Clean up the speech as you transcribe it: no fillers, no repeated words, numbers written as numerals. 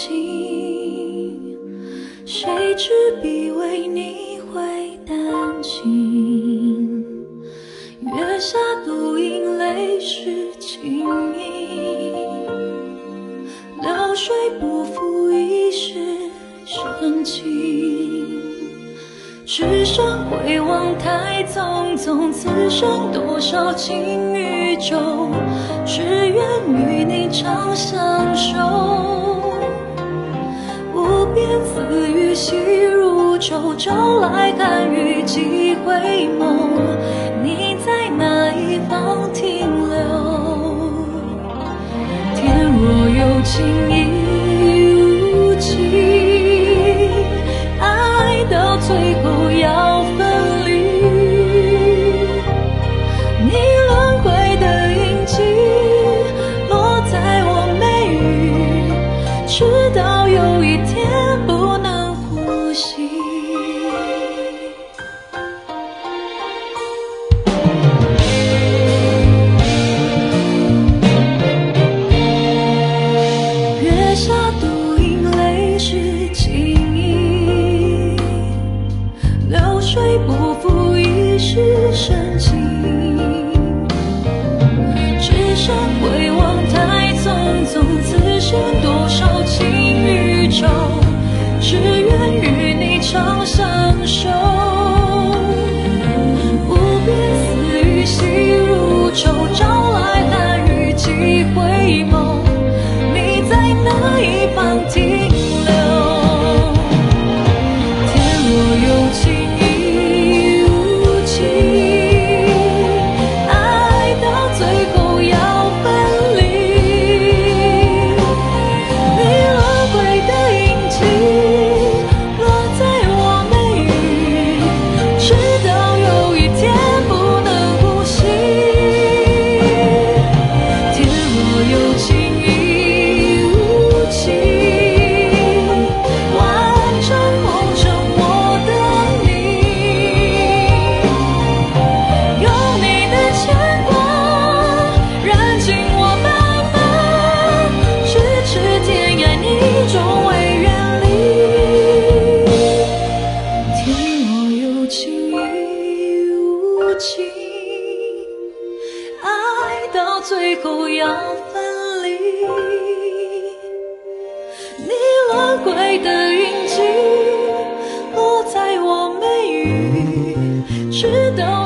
情，谁知必为你会担心。月下独饮泪湿青衣，流水不负一时深情。只剩回望太匆匆，此生多少情与仇，只愿与你长相守。无边丝雨细如舟，朝来寒雨几回眸，你在哪一方停留？天若有情亦无情，爱到最后要分离。你轮回的印记落在我眉宇，直到有一天不能呼吸。月下独饮泪湿青衣，流水不负一时深情。只剩回望太匆匆，此生多少情与仇，只愿与你长相守。无边丝雨细如舟，朝来寒雨几回眸，你在哪一方停留？天若有情亦无情，爱到最后要分离。你轮回的印记落在我眉宇，直到有一天不能呼吸。天若有情亦无情，完成红尘我的你，有你的牵挂燃尽我斑马，咫尺天涯你终未远离。天若有情亦无情，爱到最后要分离。你轮回的印记落在我眉宇，直到